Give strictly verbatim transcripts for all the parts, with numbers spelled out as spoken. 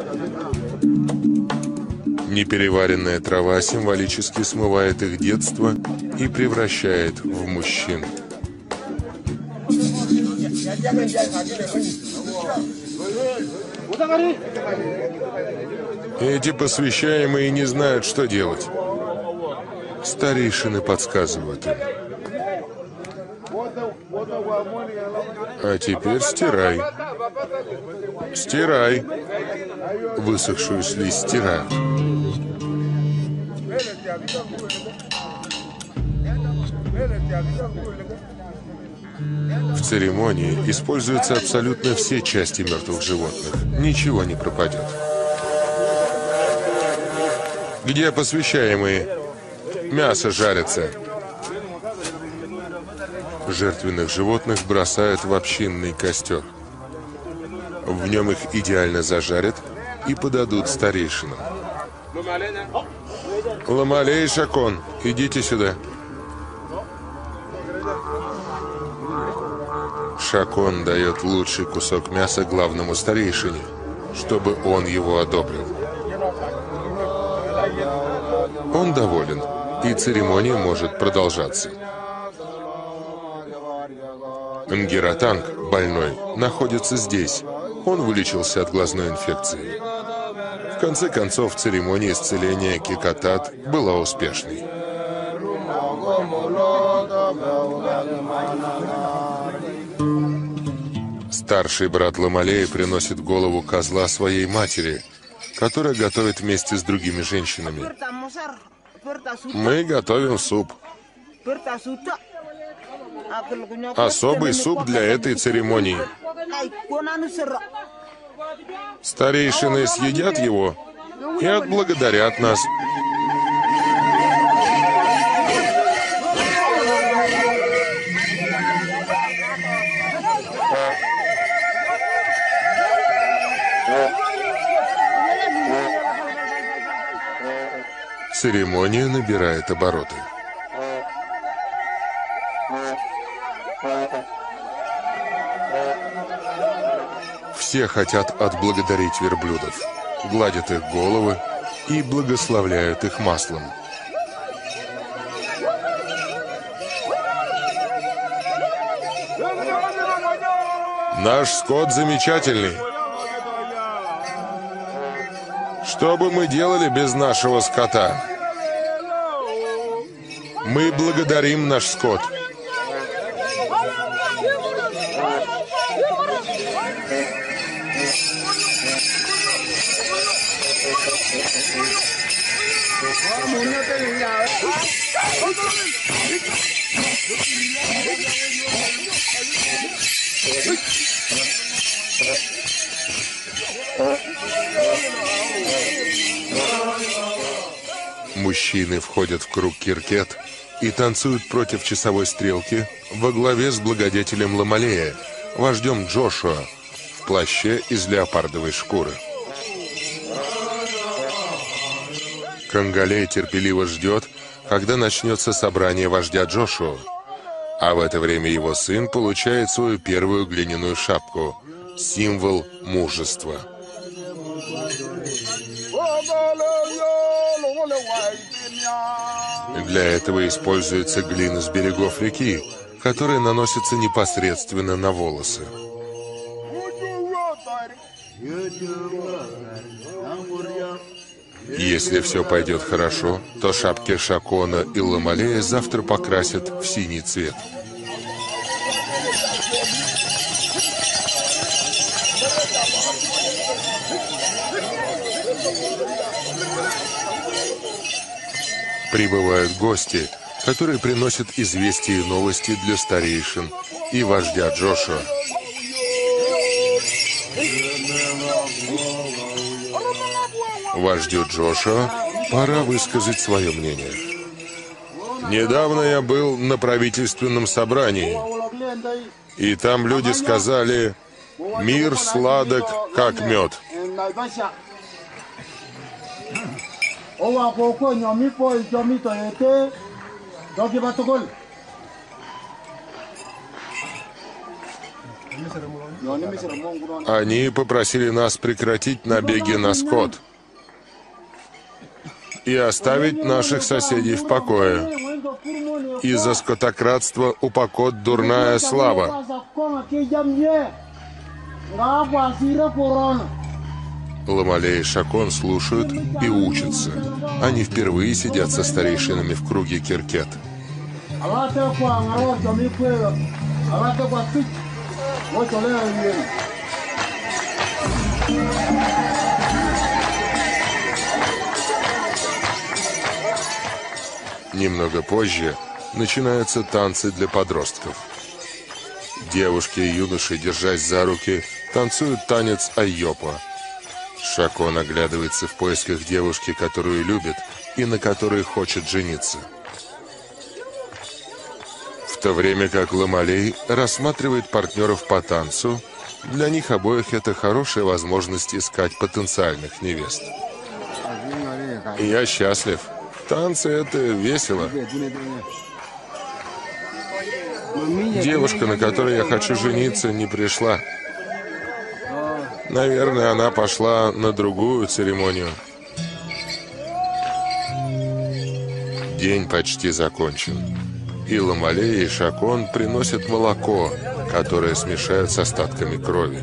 Непереваренная трава символически смывает их детство и превращает в мужчин. Эти посвящаемые не знают, что делать. Старейшины подсказывают им. А теперь стирай. Стирай. Высохшую слизь стирают. В церемонии используются абсолютно все части мертвых животных. Ничего не пропадет. Где посвящаемые? Мясо жарится. Жертвенных животных бросают в общинный костер. В нем их идеально зажарят и подадут старейшинам. Ламалей и Шакон, идите сюда. Шакон дает лучший кусок мяса главному старейшине, чтобы он его одобрил. Он доволен, и церемония может продолжаться. Нгератанг, больной, находится здесь. Он вылечился от глазной инфекции. В конце концов, церемония исцеления Кекатат была успешной. Старший брат Ламалея приносит голову козла своей матери, которая готовит вместе с другими женщинами. Мы готовим суп. Особый суп для этой церемонии. Старейшины съедят его и отблагодарят нас. Церемония набирает обороты. Все хотят отблагодарить верблюдов, гладят их головы и благословляют их маслом. Наш скот замечательный. Что бы мы делали без нашего скота? Мы благодарим наш скот. Мужчины входят в круг киркет и танцуют против часовой стрелки во главе с благодетелем Ламалея, вождем Джошуа, в плаще из леопардовой шкуры. Кангалей терпеливо ждет, когда начнется собрание вождя Джошуа, а в это время его сын получает свою первую глиняную шапку, символ мужества. Для этого используется глина с берегов реки, которая наносится непосредственно на волосы. Если все пойдет хорошо, то шапки Шакона и Ламалея завтра покрасят в синий цвет. Прибывают гости, которые приносят известия и новости для старейшин и вождя Джошуа. Вождю Джошуа пора высказать свое мнение. Недавно я был на правительственном собрании, и там люди сказали: «Мир сладок, как мед». Они попросили нас прекратить набеги на скот и оставить наших соседей в покое. Из-за скотократства у Покот дурная слава. Ламалей и Шакон слушают и учатся. Они впервые сидят со старейшинами в круге Киркет. Немного позже начинаются танцы для подростков. Девушки и юноши, держась за руки, танцуют танец Айопа. Шакон оглядывается в поисках девушки, которую любит и на которой хочет жениться. В то время как Ламалей рассматривает партнеров по танцу, для них обоих это хорошая возможность искать потенциальных невест. Я счастлив. Танцы — это весело. Девушка, на которой я хочу жениться, не пришла. Наверное, она пошла на другую церемонию. День почти закончен. И Ламалей, и Шакон приносят молоко, которое смешают с остатками крови.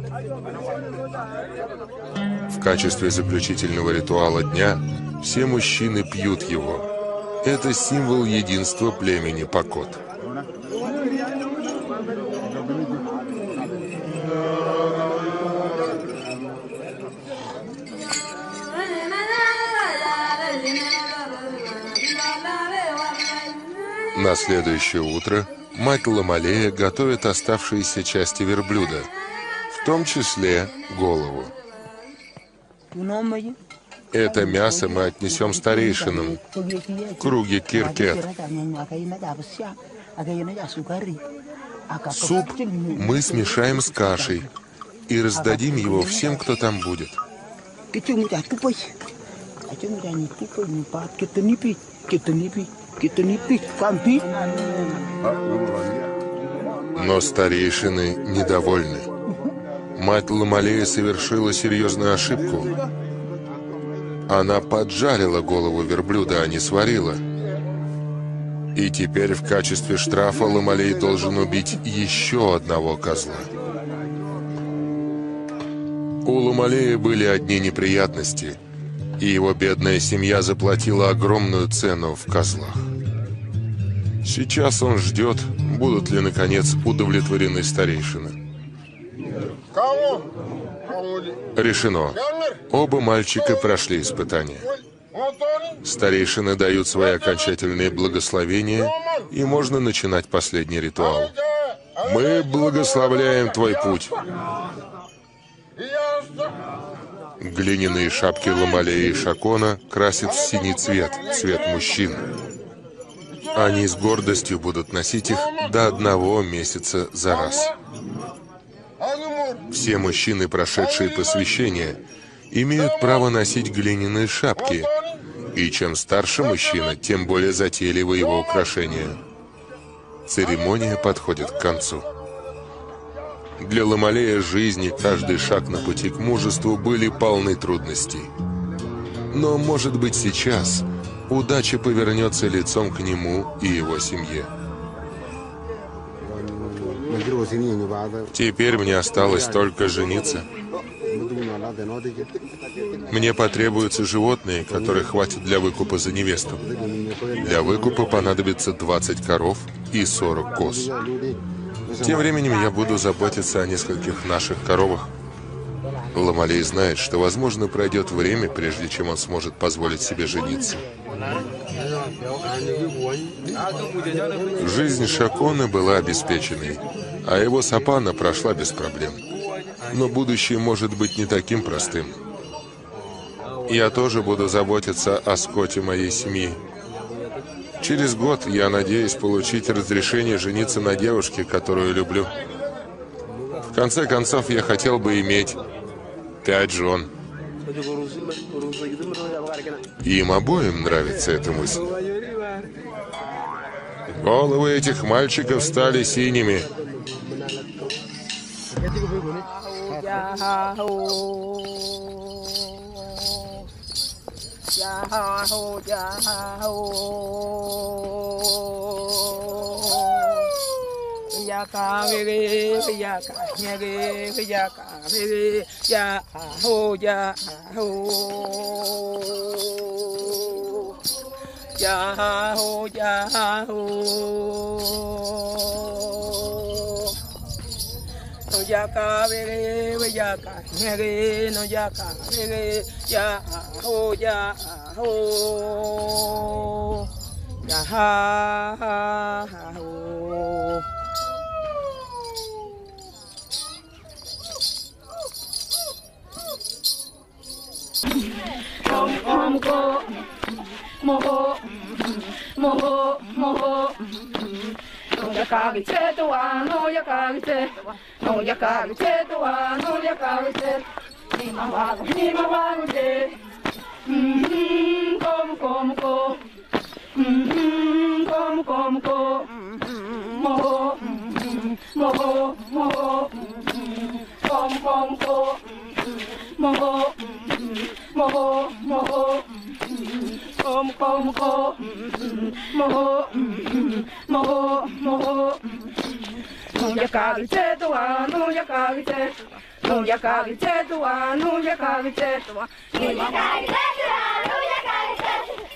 В качестве заключительного ритуала дня все мужчины пьют его. Это символ единства племени Покот. На следующее утро мать Ламалея готовит оставшиеся части верблюда, в том числе голову. Это мясо мы отнесем старейшинам в круге Киркет. Суп мы смешаем с кашей и раздадим его всем, кто там будет. Но старейшины недовольны. Мать Ламалея совершила серьезную ошибку. Она поджарила голову верблюда, а не сварила. И теперь в качестве штрафа Ламалей должен убить еще одного козла. У Ламалея были одни неприятности, и его бедная семья заплатила огромную цену в козлах. Сейчас он ждет, будут ли, наконец, удовлетворены старейшины. Решено. Оба мальчика прошли испытания. Старейшины дают свои окончательные благословения, и можно начинать последний ритуал. Мы благословляем твой путь. Глиняные шапки Ламалея и Шакона красят в синий цвет, цвет мужчин. Они с гордостью будут носить их до одного месяца за раз. Все мужчины, прошедшие посвящение, имеют право носить глиняные шапки, и чем старше мужчина, тем более затейливо его украшения. Церемония подходит к концу. Для Ламалея жизни каждый шаг на пути к мужеству были полны трудностей. Но, может быть, сейчас удача повернется лицом к нему и его семье. Теперь мне осталось только жениться. Мне потребуются животные, которых хватит для выкупа за невесту. Для выкупа понадобится двадцать коров и сорок коз. Тем временем я буду заботиться о нескольких наших коровах. Ламалей знает, что, возможно, пройдет время, прежде чем он сможет позволить себе жениться. Жизнь Шакона была обеспеченной, а его Сапана прошла без проблем. Но будущее может быть не таким простым. Я тоже буду заботиться о скоте моей семьи. Через год я надеюсь получить разрешение жениться на девушке, которую люблю. В конце концов, я хотел бы иметь пять жен. Им обоим нравится эта мысль. Головы этих мальчиков стали синими. Yahoo, Yahoo, Yaka, baby, Yaka, Yaka, Yaka, baby, Yahoo, Yahoo, Yahoo, Yahoo. No yaka bere yaka nyere no yaka bere ya ho ya ho ya ha ho om om go mo mo mo no yakagite to wa no yakagite no yakagite to wa no yakagite ni mama ni mama de mm como como co mm como como co mo mo mo como como co mo mo mo como como co mo mo mo no yakagite to wa no yakagite no yakagite to wa no yakagite to wa no yakagite to wa no yakagite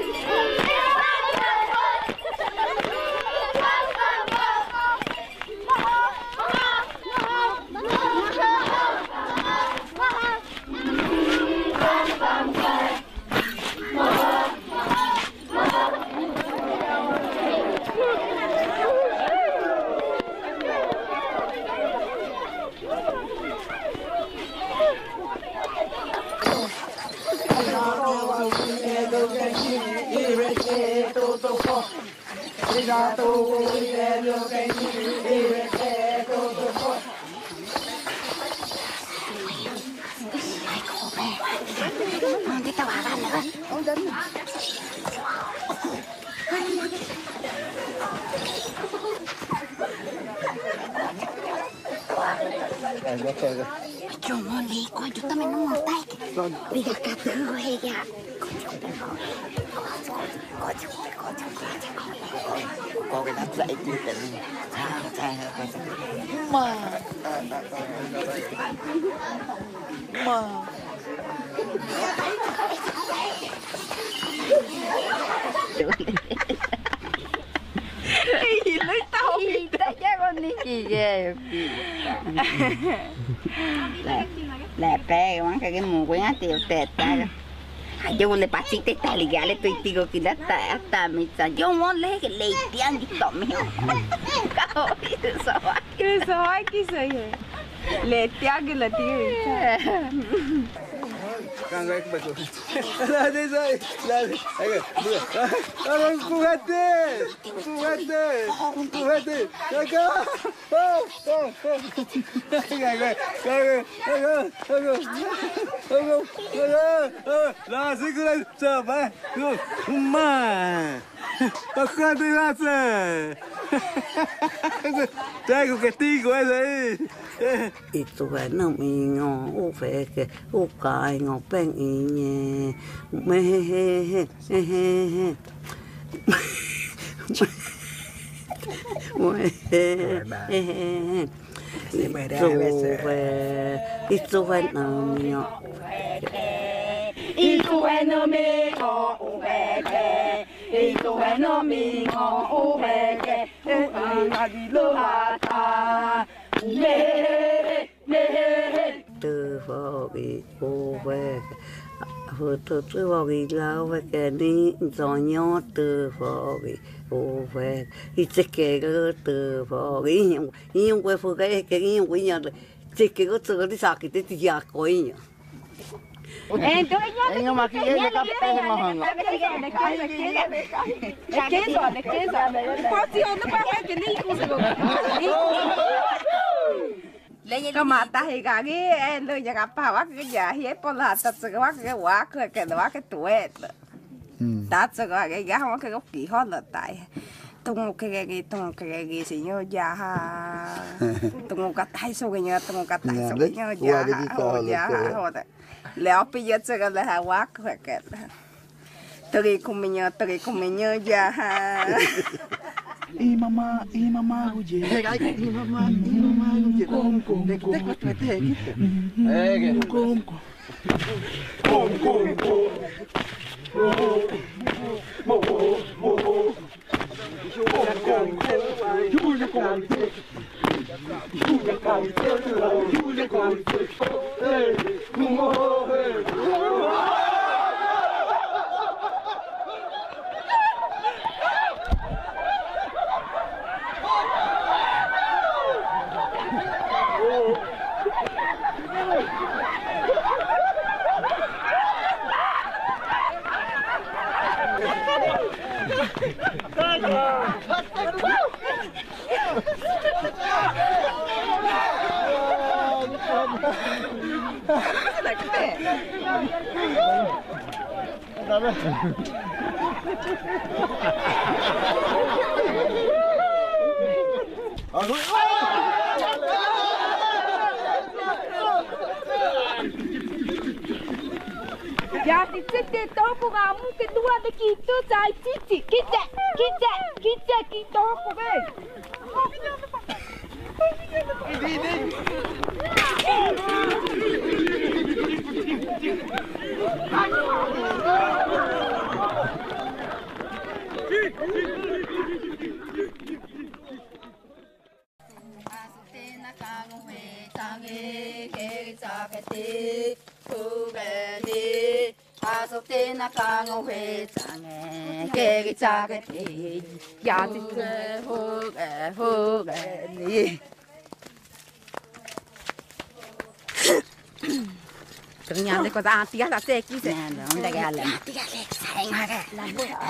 Chồng ngon đi, coi chúng ta mình nó ngọt tay kìa. Vì cả cả tư hay kìa. Có cái đất dậy thì tỉnh sao sao mà mà Cái gì lấy tao gì ta chứ con đi gì về là pe quán cái mù quán tiêu tẹt ta yo le pasé te está legal le digo que la ta hasta me está yo no le que le tian đi tóm mèo sao cái sao ai cái gì lệ tiang cái là tiếng càng ngày bật là đây rồi là cái bữa là cu hết đi cu hết đi cu hết đi cái cái cái cái cái cái cái là gì cái chờ vậy rồi mà tao không đi ra rồi đây có cái tí của em đấy ít tuổi nó mình ngó u về cái u cài ngó bên ý nhé mê he he he he he he mê he he he ít về ít tuổi nó mình ngó ít tuổi nó mình ngó u về cái ít tuổi nó mình ngó u về cái u à đi lơ hà ta từ vào cái ô về vừa từ từ vào cái lao về cái đi gió nhót từ vào cái ô về cái chiếc cái từ vào cái nhung nhung quay phụ cái cái nhung quay nhở chiếc cái cái từ cái sao cái cái gì à coi nhở em tôi nhớ nhưng mà cái cái cái cái mà hằng cái cái cái cái cái rồi cái rồi có gì nó phải cái này cũng rồi cái mà ta hay cái cái lời nhà gặp bảo cái nhà hiếp bao là thật sự cái cái quá cái cái đó cái tuổi ta sự cái cái cái không cái gốc kỳ hơn là tại tungu kegi tungu kegi sinyo jaha tungu katai suginya tungu katai suginya jaha jaha leo pija cega leha wak weket tegi kuminya tegi kuminya jaha I mama I mama guje I mama I mama guje kom kom tek tek tek tek eh kom kom kom kom kom mo mo mo Ya ti sete topo kamu kedua de kita sai cici kita kita kita kita topo be. Asotena kango he change ke chake ti ya ti ho ho ni Ternyata de cosa antiga la secchi se non da galla antiga le sai ma che la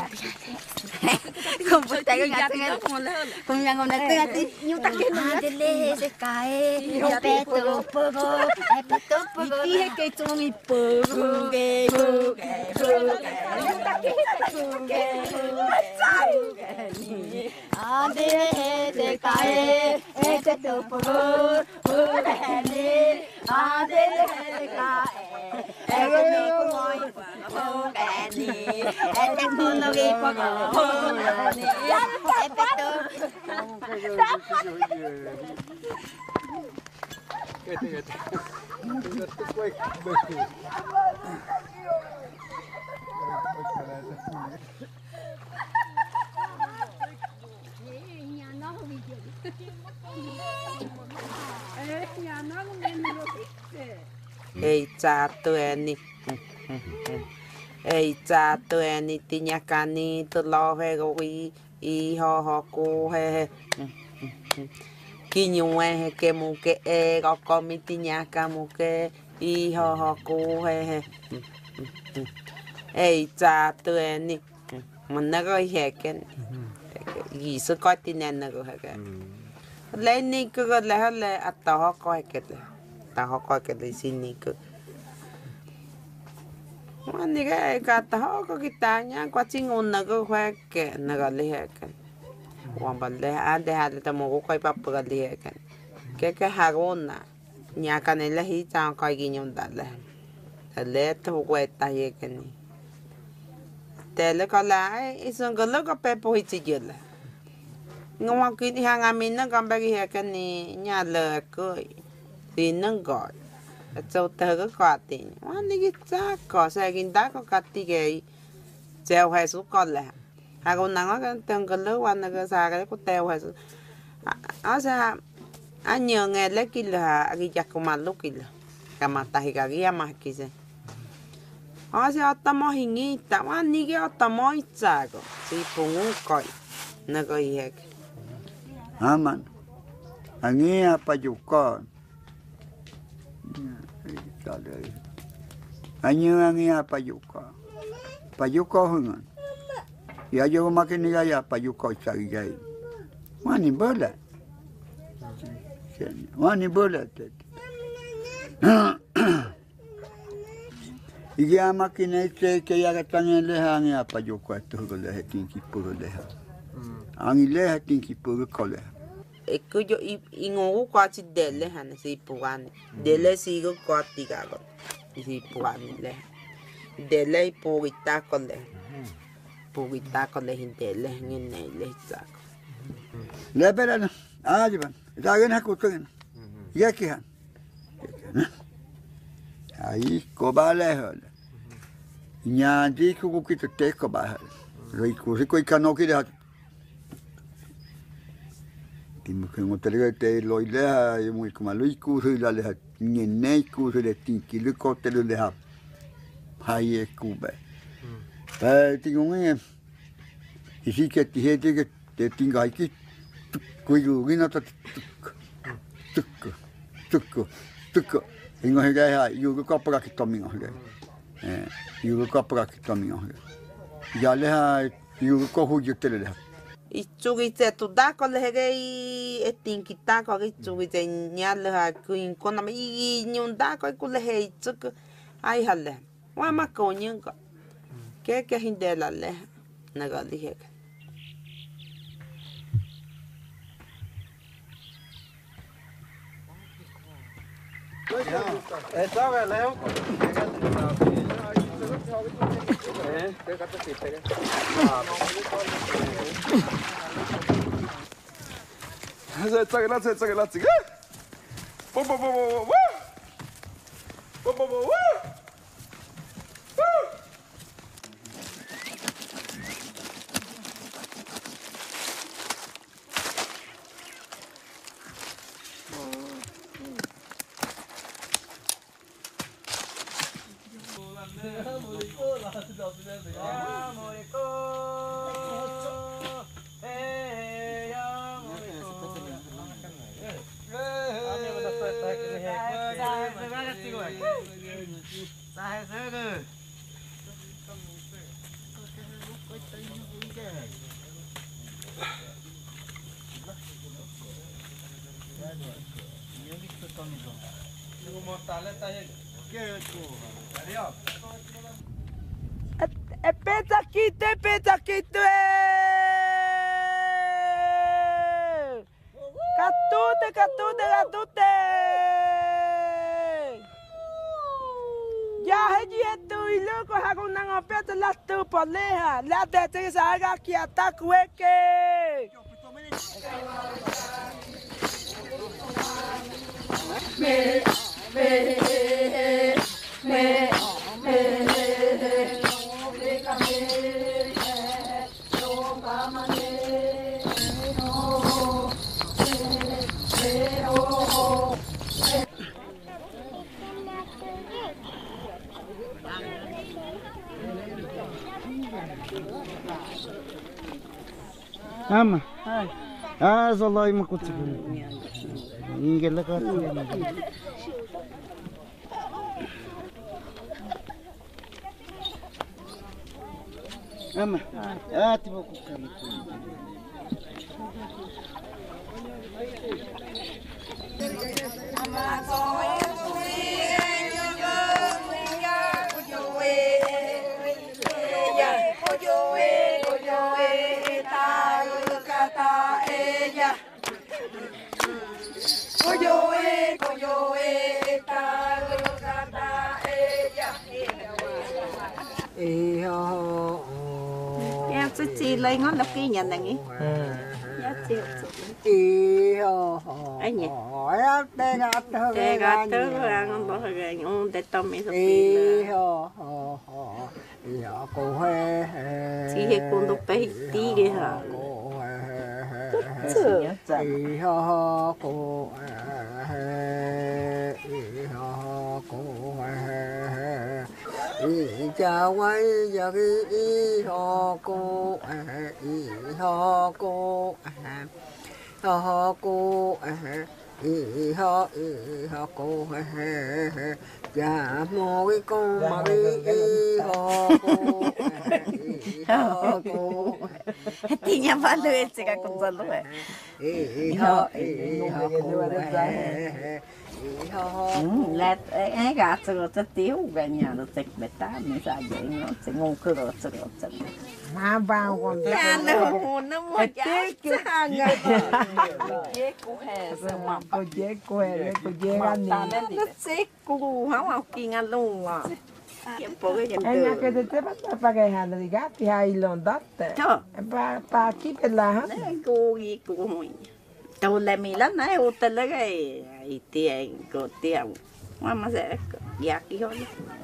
con puta che gatto con mia gonna ti io ta che non delle se cae io petto poco e petto poco ti che tu mi poco che che io ta che che ande se cae e petto poco poco ande se cae e che mi vuoi poco e te non che poco e petto Ei cha tueni Ei cha tueni tinya kani tu lo he go i i ho ho ku he ki nyu he ke mu ke e go ko mi tinya ka mu ke i ho ho ku he Ei cha tueni mình nó có he ken gì sự coi tin nó có he lên ni cứ có lẽ là at tao coi cái tao coi cái đấy xin ni cứ mà ni cái cái tao có cái ta nhá quá chinh ôn nó có khoe cái nó có lẽ cái quan bản lẽ anh để hai tao mua coi bắp cái lẽ cái cái cái hàng ôn nè nhà cái này là hí trang coi cái nhung đặt là lẽ tao quay tay cái nàyแต่แล้วก็หลายอีส่วนก็แล้วก็ไปปล่อยจิตละงวงกินหางามินนั่งกันไปกี่เหกันนี่ญาเลยก็ตีนั่งก่อนเจ้าเธอก็กอดตีวันนี้ก็จ้าก่อใส่กินได้ก็กัดตีเกยเจ้าให้สุกก่อนแหละหากคนนั่งก็เติมกันเลิกวันนึงก็สากันก็เต้าให้สุเอาซะอันยังไงเล็กกินละกินจากกุมารลูกกินละกุมารตาหิกากิยามากินอ๋อสิเอาตะมอหิงี้แต่ว่านี่ก็เอาตะมออีจาก็สิปงงก่อยนั่นก็อีก Aman. Angia pajukon. Angia angia pajukon. Pajukon hungan. Ya yo makin ni ya pajukon cari gay. Wani bola. Wani bola tet. Iya makin ite ke ya katanya leha angia pajukon tu le hetin ki puru leha. Angi leha tinki puru kole. Eko yo ingo kwa ti dele hana si puani. Dele si go kwa ti gago. Si puani le. Dele purita kole. Purita kole hin dele ngene le tsako. Le berana. Ajiban. Zagen hakutun. Yakihan. Aí kobale hol. Nyandi ku ku te te kobale. Roi ku se ko ikanoki de. Timu ke ngotere te loilea e mo ikuma lui ku se la le nyene ku se le tinki le ko te le ha. Hai e ku be. Pa tingonge. Isi ke ti he te te tinga iki. Ku yu gina ta tuk tuk tuk ingo hega ha yu ko para ki tomi ngo hega eh yu ko para ki tomi ngo hega ya le ha yu ko hu yete le Itsugi te tu da ko le hege i e tinki ta ko i tsugi te nya le ha ku in kona me i nyun da ko ku le he tsuk ai hale wa ma ko nyin ko ke ke hindela le na ga li hege Eh, sabe, Leo. Eh, ¿qué gato que te? 자, 저기라, 저, 저기라, 지금. 뽀뽀뽀뽀뽀. 뽀뽀뽀뽀. E peta kite, peta kite. Catute, catute, catute. Ya he tu y loco hago una peta la tu poleja. La de te salga aquí hasta cueque. Me, me, me, me. Ama. Ah, zalai makut sekali. Ingin lekat. Ama. Ah, tiba kukali. Em sẽ chi lấy ngón đọc kia nhận này nhỉ? Anh nhỉ? Tê gà tớ ra ngon bỏ ra ngon để tôm mình sắp đi chỉ hệ con đục bé tí kìa hả? Cha quay giờ cái ho cô ý ho cô ho cô ý ho ý ho cô cha mua cái con mà cái ho cô Tinha valor esse que com zalo é. Là ai gạt rồi cho tiêu về nhà nó tịch bê ta mới ra vậy nó sẽ ngon cơ rồi rồi rồi. Mà vào còn Nhà nó nó mua giá sang à. Chế cú hè sao mà cô chế cô hè cô chế ăn nó xếp cú không học kinh ăn luôn à. Che poi che E anche se te basta pagare i gatti hai l'ondate. Ciao. Pa pa chi per la. Cô gì cô mui. Tao làm mì lắm nãy ô tên lấy cái tiền cô tiền. Mà mà sẽ giặc cái thôi.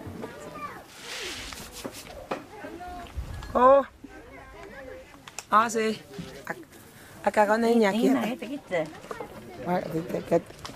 Oh. Ah sì. A cagone in Io non è che Guarda, che